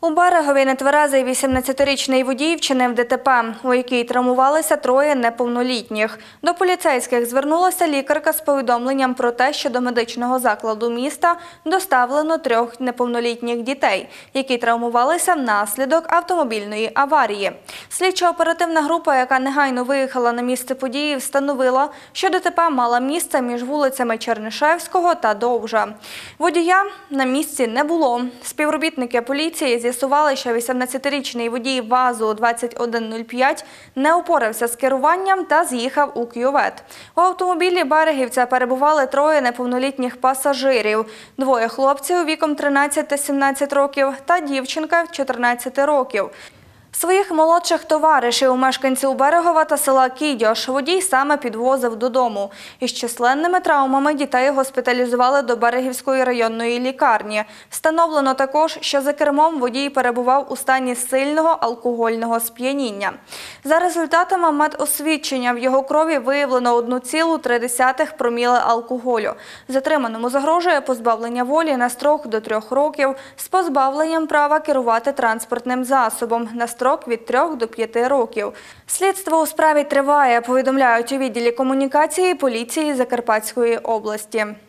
У Берегові нетверезий 18-річний водій вчинив ДТП, у якій травмувалися троє неповнолітніх. До поліцейських звернулася лікарка з повідомленням про те, що до медичного закладу міста доставлено 3 неповнолітніх дітей, які травмувалися внаслідок автомобільної аварії. Слідчо-оперативна група, яка негайно виїхала на місце події, встановила, що ДТП мала місце між вулицями Чернишевського та Довжа. Водія на місці не було. Співробітники поліції з'ясували, що 18-річний водій ВАЗу-2105 не упорався з керуванням та з'їхав у кювет. У автомобілі берегівця перебували 3 неповнолітніх пасажирів. 2 хлопців віком 13 та 17 років та дівчинка 14 років. Своїх молодших товаришів, мешканців Берегова та села Кідьош, водій саме підвозив додому. Із численними травмами дітей госпіталізували до Берегівської районної лікарні. Встановлено також, що за кермом водій перебував у стані сильного алкогольного сп'яніння. За результатами медосвідчення в його крові виявлено 1,3 проміле алкоголю. Затриманому загрожує позбавлення волі на строк до 3 років з позбавленням права керувати транспортним засобом на строк від 3 до 5 років. Слідство у справі триває, повідомляють у відділі комунікації поліції Закарпатської області.